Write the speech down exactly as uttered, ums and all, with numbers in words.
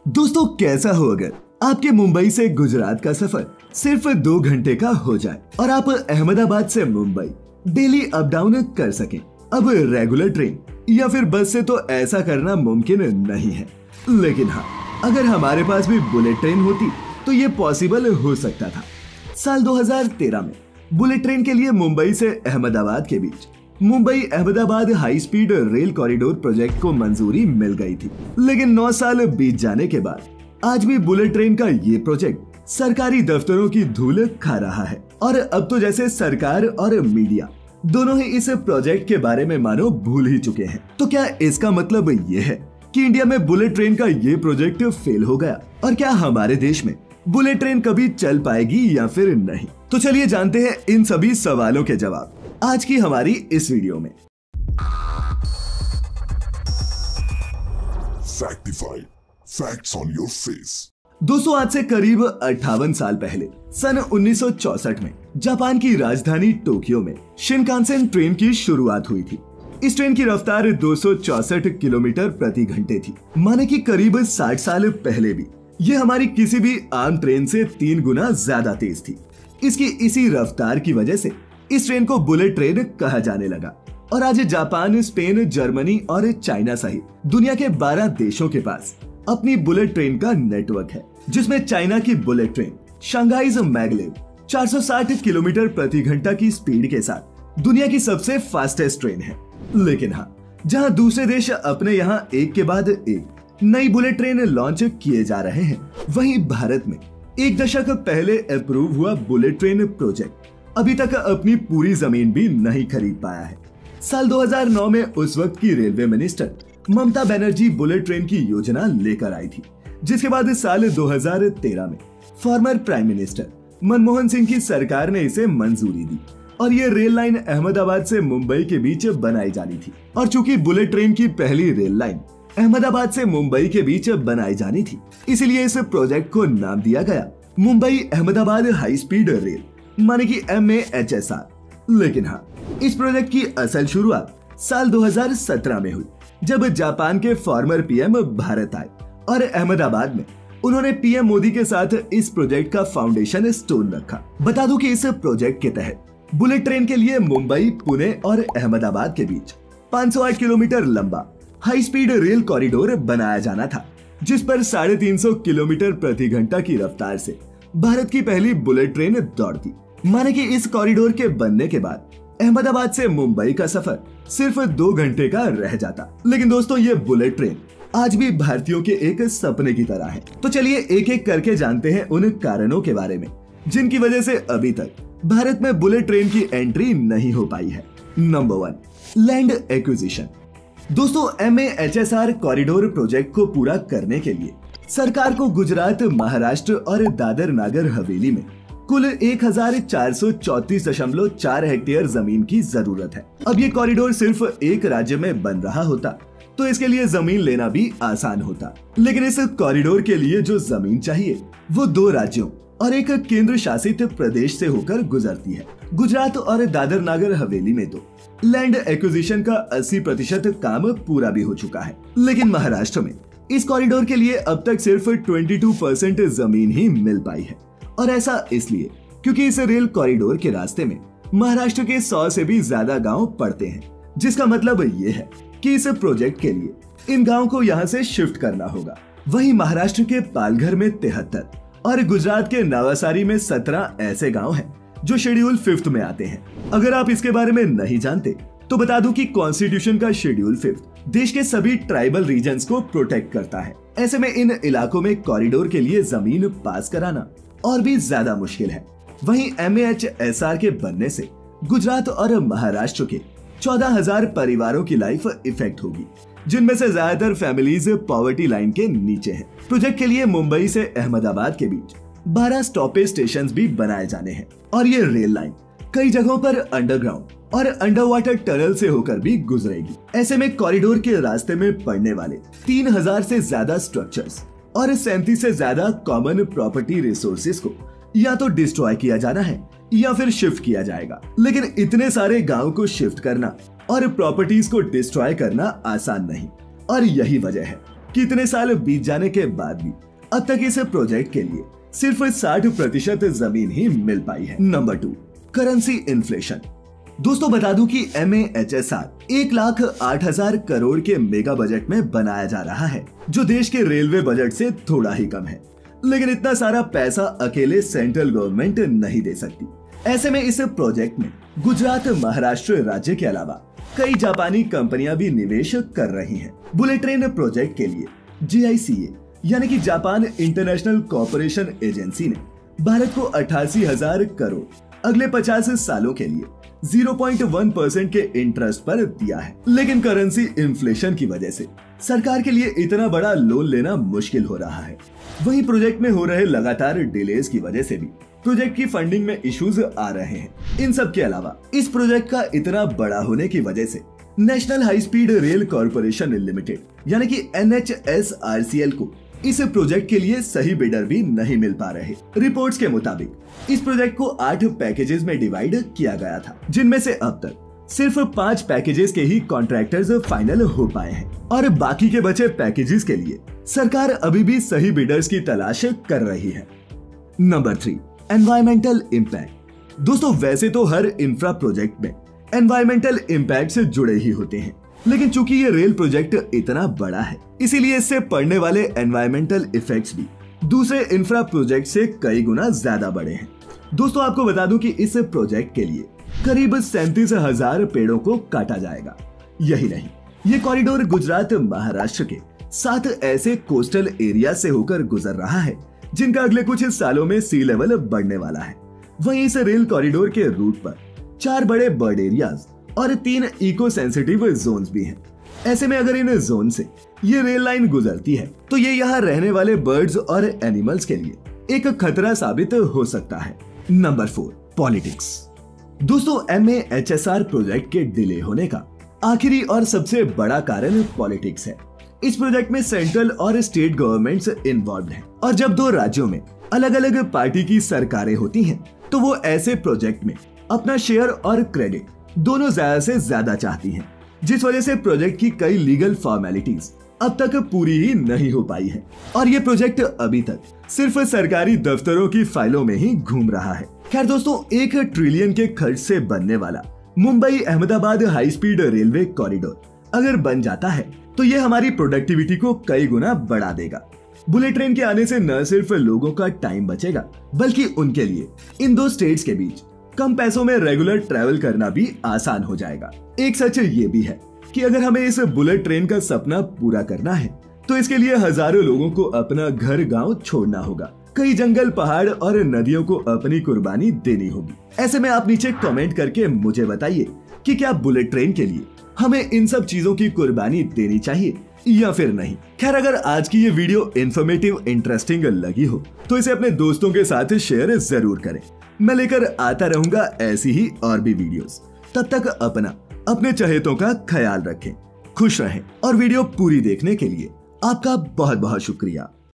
दोस्तों कैसा हो अगर आपके मुंबई से गुजरात का सफर सिर्फ दो घंटे का हो जाए और आप अहमदाबाद से मुंबई डेली अप डाउन कर सकें। अब रेगुलर ट्रेन या फिर बस से तो ऐसा करना मुमकिन नहीं है, लेकिन हाँ, अगर हमारे पास भी बुलेट ट्रेन होती तो ये पॉसिबल हो सकता था। साल दो हज़ार तेरह में बुलेट ट्रेन के लिए मुंबई से अहमदाबाद के बीच Mumbai Ahmedabad high speed rail corridor project को मंजूरी मिल गई थी, लेकिन नौ साल बीत जाने के बाद आज भी बुलेट ट्रेन का ये प्रोजेक्ट सरकारी दफ्तरों की धूल खा रहा है। और अब तो जैसे सरकार और मीडिया दोनों ही इस प्रोजेक्ट के बारे में मानो भूल ही चुके हैं। तो क्या इसका मतलब ये है कि इंडिया में बुलेट ट्रेन का ये प्रोजेक्ट फेल हो गया और क्या हमारे देश में बुलेट ट्रेन कभी चल पाएगी या फिर नहीं? तो चलिए जानते हैं इन सभी सवालों के जवाब आज की हमारी इस वीडियो में। Factify, facts on your face। दोस्तों आज से करीब अट्ठावन साल पहले सन उन्नीस सौ चौसठ में जापान की राजधानी टोक्यो में शिनकानसेन ट्रेन की शुरुआत हुई थी। इस ट्रेन की रफ्तार दो सौ चौसठ किलोमीटर प्रति घंटे थी, माने कि करीब साठ साल पहले भी ये हमारी किसी भी आम ट्रेन से तीन गुना ज्यादा तेज थी। इसकी इसी रफ्तार की वजह से इस ट्रेन को बुलेट ट्रेन कहा जाने लगा और आज जापान, स्पेन, जर्मनी और चाइना सहित दुनिया के बारह देशों के पास अपनी बुलेट ट्रेन का नेटवर्क है, जिसमें चाइना की बुलेट ट्रेन शंघाईज मैगलेव चार सौ साठ किलोमीटर प्रति घंटा की स्पीड के साथ दुनिया की सबसे फास्टेस्ट ट्रेन है। लेकिन हाँ, जहां दूसरे देश अपने यहाँ एक के बाद एक नई बुलेट ट्रेन लॉन्च किए जा रहे हैं, वहीं भारत में एक दशक पहले अप्रूव हुआ बुलेट ट्रेन प्रोजेक्ट अभी तक अपनी पूरी जमीन भी नहीं खरीद पाया है। साल दो हज़ार नौ में उस वक्त की railway minister Mamata Banerjee bullet train की योजना लेकर आई थी, जिसके बाद साल दो हज़ार तेरह में former prime minister Manmohan Singh की सरकार ने इसे मंजूरी दी और ये रेल लाइन अहमदाबाद से मुंबई के बीच बनाई जानी थी। और चूंकि बुलेट ट्रेन की पहली रेल लाइन अहमदाबाद से मुंबई के बीच बनाई जानी थी, इसलिए इस प्रोजेक्ट को नाम दिया गया Mumbai Ahmedabad high speed rail, माने कि M A H S R. लेकिन हाँ, इस प्रोजेक्ट की असल शुरुआत साल दो हज़ार सत्रह में हुई, जब जापान के फॉर्मर पीएम भारत आए और अहमदाबाद में उन्होंने पीएम मोदी के साथ इस प्रोजेक्ट का फाउंडेशन स्टोन रखा। बता दूं कि इस प्रोजेक्ट के तहत बुलेट ट्रेन के लिए मुंबई, पुणे और अहमदाबाद के बीच पाँच सौ आठ किलोमीटर लंबा हाई स्पीड रेल कॉरिडोर बनाया जाना था, जिस पर साढ़े तीन सौ किलोमीटर प्रति घंटा की रफ्तार से भारत की पहली बुलेट ट्रेन दौड़ती। माने कि इस कॉरिडोर के बनने के बाद अहमदाबाद से मुंबई का सफर सिर्फ दो घंटे का रह जाता। लेकिन दोस्तों, ये बुलेट ट्रेन आज भी भारतीयों के एक सपने की तरह है। तो चलिए एक एक करके जानते हैं उन कारणों के बारे में जिनकी वजह से अभी तक भारत में बुलेट ट्रेन की एंट्री नहीं हो पाई है। Number one, land acquisition. दोस्तों, M A H S R corridor project को पूरा करने के लिए सरकार को गुजरात, महाराष्ट्र और दादर नागर हवेली में कुल एक हजार चार सौ चौतीस दशमलव चार हेक्टेयर जमीन की जरूरत है। अब ये कॉरिडोर सिर्फ एक राज्य में बन रहा होता तो इसके लिए जमीन लेना भी आसान होता, लेकिन इस कॉरिडोर के लिए जो जमीन चाहिए वो दो राज्यों और एक केंद्र शासित प्रदेश से होकर गुजरती है। गुजरात और दादर नागर हवेली में तो लैंड एक्विजिशन का अस्सी प्रतिशत काम पूरा भी हो चुका है, लेकिन महाराष्ट्र में इस कॉरिडोर के लिए अब तक सिर्फ बाईस परसेंट जमीन ही मिल पाई है। और ऐसा इसलिए क्योंकि इस रेल कॉरिडोर के रास्ते में महाराष्ट्र के सौ से भी ज्यादा गांव पड़ते हैं, जिसका मतलब ये है कि इस प्रोजेक्ट के लिए इन गांवों को यहां से शिफ्ट करना होगा। वहीं महाराष्ट्र के पालघर में तिहत्तर और गुजरात के नवासारी में सत्रह ऐसे गांव हैं जो शेड्यूल फिफ्थ में आते हैं। अगर आप इसके बारे में नहीं जानते तो बता दूं कि कॉन्स्टिट्यूशन का शेड्यूल फिफ्थ देश के सभी ट्राइबल रीजन्स को प्रोटेक्ट करता है। ऐसे में इन इलाकों में कॉरिडोर के लिए जमीन पास कराना और भी ज्यादा मुश्किल है। वहीं M A H S R के बनने से गुजरात और महाराष्ट्र के चौदह हज़ार परिवारों की लाइफ इफेक्ट होगी, जिनमें से ज्यादातर फैमिलीज पॉवर्टी लाइन के नीचे हैं। प्रोजेक्ट के लिए मुंबई से अहमदाबाद के बीच बारह स्टॉपेज स्टेशन भी बनाए जाने हैं और ये रेल लाइन कई जगहों पर अंडरग्राउंड और अंडर वाटर टनल से होकर भी गुजरेगी। ऐसे में कॉरिडोर के रास्ते में पड़ने वाले तीन हज़ार से ज्यादा स्ट्रक्चर्स और सैंतीस से ज्यादा कॉमन प्रॉपर्टी रिसोर्सेज को या तो डिस्ट्रॉय किया जाना है या फिर शिफ्ट किया जाएगा। लेकिन इतने सारे गांव को शिफ्ट करना और प्रॉपर्टीज को डिस्ट्रॉय करना आसान नहीं, और यही वजह है कि इतने साल बीत जाने के बाद भी अब तक इस प्रोजेक्ट के लिए सिर्फ साठ प्रतिशत जमीन ही मिल पाई है। Number two, currency inflation. दोस्तों बता दूं कि M A H S R एक लाख आठ हजार करोड़ के मेगा बजट में बनाया जा रहा है, जो देश के रेलवे बजट से थोड़ा ही कम है। लेकिन इतना सारा पैसा अकेले सेंट्रल गवर्नमेंट नहीं दे सकती। ऐसे में इस प्रोजेक्ट में गुजरात, महाराष्ट्र राज्य के अलावा कई जापानी कंपनियां भी निवेश कर रही हैं। बुलेट ट्रेन प्रोजेक्ट के लिए जी आई सी ए यानी कि जापान इंटरनेशनल कॉर्पोरेशन एजेंसी ने भारत को अट्ठासी हजार करोड़ अगले पचास सालों के लिए ज़ीरो पॉइंट वन परसेंट के इंटरेस्ट पर दिया है। लेकिन करेंसी इन्फ्लेशन की वजह से सरकार के लिए इतना बड़ा लोन लेना मुश्किल हो रहा है। वहीं प्रोजेक्ट में हो रहे लगातार डिलेज की वजह से भी प्रोजेक्ट की फंडिंग में इश्यूज आ रहे हैं। इन सब के अलावा इस प्रोजेक्ट का इतना बड़ा होने की वजह से national high speed rail corporation limited यानी कि N H S R C L को इस प्रोजेक्ट के लिए सही बिडर भी नहीं मिल पा रहे। रिपोर्ट्स के मुताबिक इस प्रोजेक्ट को आठ पैकेजेस में डिवाइड किया गया था, जिनमें से अब तक सिर्फ पांच पैकेजेस के ही कॉन्ट्रैक्टर्स फाइनल हो पाए हैं और बाकी के बचे पैकेजेस के लिए सरकार अभी भी सही बिडर्स की तलाश कर रही है। Number three, environmental impact. दोस्तों वैसे तो हर इंफ्रा प्रोजेक्ट में एनवायरमेंटल इम्पैक्ट से जुड़े ही होते हैं, लेकिन चूंकि ये रेल प्रोजेक्ट इतना बड़ा है, इसीलिए इससे पड़ने वाले एनवायरमेंटल इफेक्ट्स भी दूसरे इंफ्रा प्रोजेक्ट से कई गुना ज्यादा बड़े हैं। दोस्तों आपको बता दूं कि इस प्रोजेक्ट के लिए करीब सैंतीस हजार पेड़ों को काटा जाएगा। यही नहीं, ये कॉरिडोर गुजरात, महाराष्ट्र के सात ऐसे कोस्टल एरिया से होकर गुजर रहा है जिनका अगले कुछ सालों में सी लेवल बढ़ने वाला है। वहीं इस रेल कॉरिडोर के रूट पर चार बड़े बर्ड एरियाज और तीन इको सेंसिटिव जोन्स भी हैं। ऐसे में अगर इन जोन से ये रेल लाइन गुजरती है तो ये यहाँ रहने वाले बर्ड्स और एनिमल्स के लिए एक खतरा साबित हो सकता है। Number four, politics. दोस्तों M A H S R project के डिले होने का आखिरी और सबसे बड़ा कारण पॉलिटिक्स है। इस प्रोजेक्ट में सेंट्रल और स्टेट गवर्नमेंट्स इन्वॉल्व हैं और जब दो राज्यों में अलग अलग पार्टी की सरकारें होती हैं तो वो ऐसे प्रोजेक्ट में अपना शेयर और क्रेडिट दोनों ज्यादा से ज्यादा चाहती हैं, जिस वजह से प्रोजेक्ट की कई लीगल फॉर्मेलिटीज अब तक पूरी ही नहीं हो पाई है और ये प्रोजेक्ट अभी तक सिर्फ सरकारी दफ्तरों की फाइलों में ही घूम रहा है। खैर दोस्तों, एक ट्रिलियन के खर्च से बनने वाला Mumbai Ahmedabad high speed railway corridor अगर बन जाता है तो ये हमारी प्रोडक्टिविटी को कई गुना बढ़ा देगा। बुलेट ट्रेन के आने से न सिर्फ लोगों का टाइम बचेगा बल्कि उनके लिए इन दो स्टेट्स के बीच कम पैसों में रेगुलर ट्रैवल करना भी आसान हो जाएगा। एक सच ये भी है कि अगर हमें इस बुलेट ट्रेन का सपना पूरा करना है तो इसके लिए हजारों लोगों को अपना घर गांव छोड़ना होगा, कई जंगल, पहाड़ और नदियों को अपनी कुर्बानी देनी होगी। ऐसे में आप नीचे कमेंट करके मुझे बताइए कि क्या बुलेट ट्रेन के लिए हमें इन सब चीजों की कुर्बानी देनी चाहिए या फिर नहीं। खैर अगर आज की ये वीडियो इन्फॉर्मेटिव, इंटरेस्टिंग लगी हो तो इसे अपने दोस्तों के साथ शेयर जरूर करें। मैं लेकर आता रहूंगा ऐसी ही और भी वीडियोस। तब तक अपना, अपने चहेतों का ख्याल रखें, खुश रहें और वीडियो पूरी देखने के लिए आपका बहुत बहुत शुक्रिया।